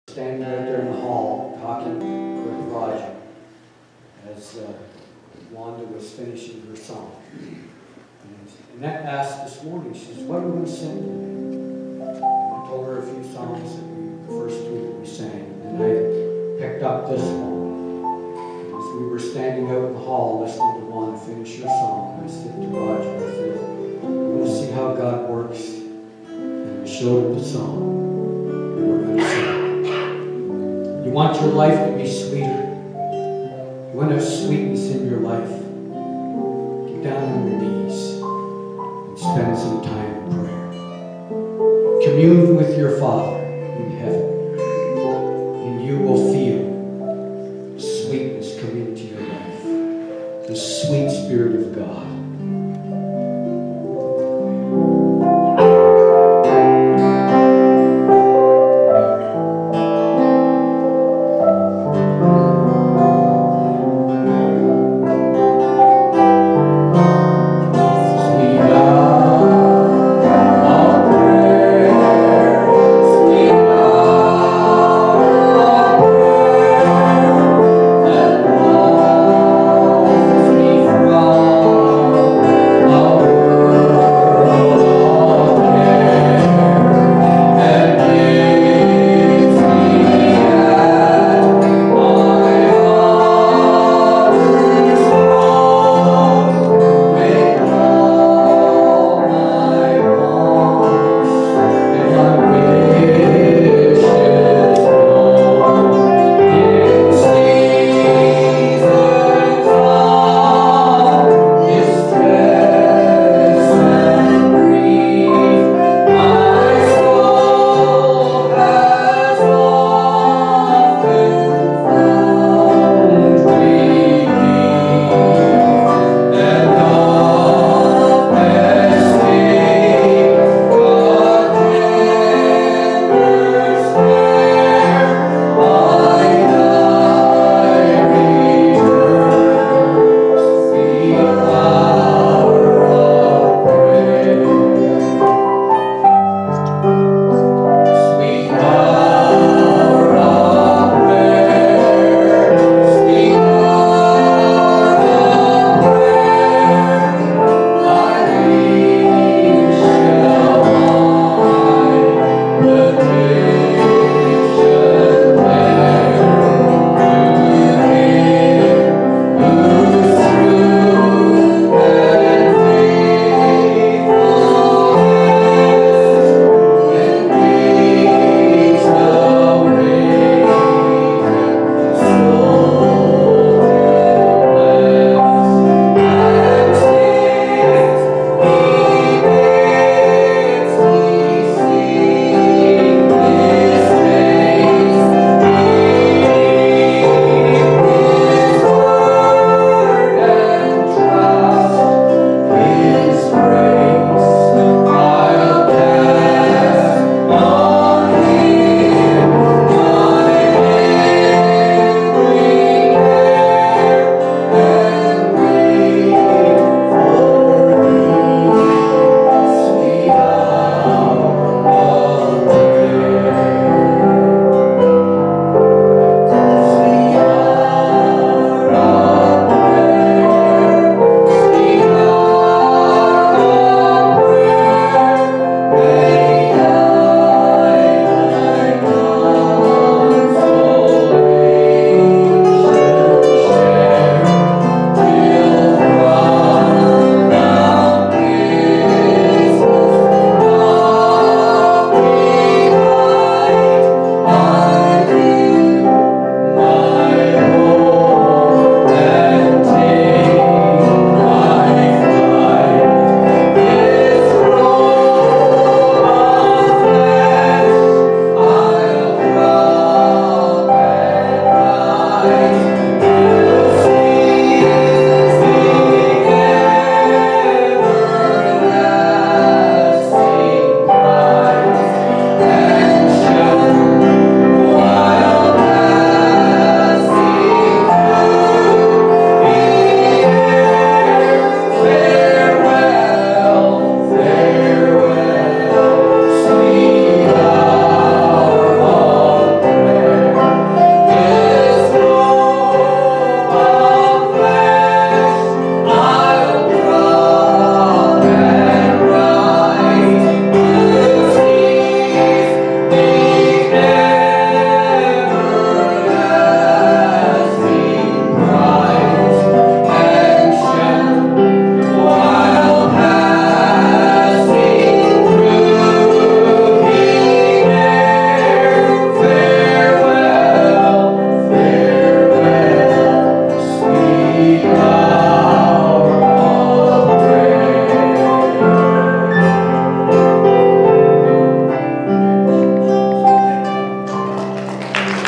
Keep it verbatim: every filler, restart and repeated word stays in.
Standing out there in the hall talking with Roger as uh, Wanda was finishing her song. And Annette asked this morning, she says, what are we going to sing today? And I told her a few songs, that we, the first two that we sang. And I picked up this one. And as we were standing out in the hall listening to Wanda finish her song, I said to Roger, I said, we're going to see how God works. And I showed him the song that we're going to sing. You want your life to be sweeter. You want to have sweetness in your life. Get down on your knees and spend some time in prayer. Commune with your Father.